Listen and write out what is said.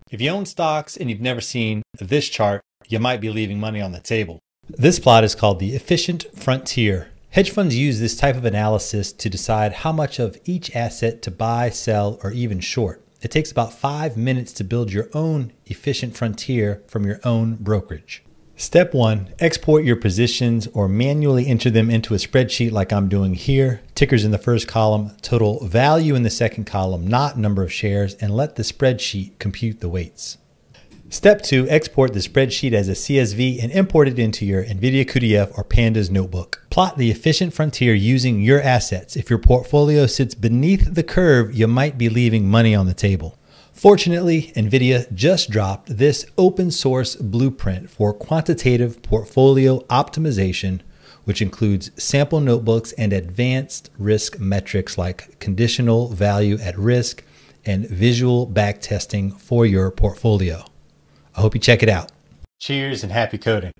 If you own stocks and you've never seen this chart, you might be leaving money on the table. This plot is called the efficient frontier. Hedge funds use this type of analysis to decide how much of each asset to buy, sell, or even short. It takes about 5 minutes to build your own efficient frontier from your own brokerage. Step 1, export your positions or manually enter them into a spreadsheet like I'm doing here. Tickers in the first column, total value in the second column, not number of shares, and let the spreadsheet compute the weights. Step 2, export the spreadsheet as a CSV and import it into your NVIDIA QDF or Pandas notebook. Plot the efficient frontier using your assets. If your portfolio sits beneath the curve, you might be leaving money on the table. Fortunately, NVIDIA just dropped this open source blueprint for quantitative portfolio optimization, which includes sample notebooks and advanced risk metrics like conditional value at risk and visual backtesting for your portfolio. I hope you check it out. Cheers and happy coding.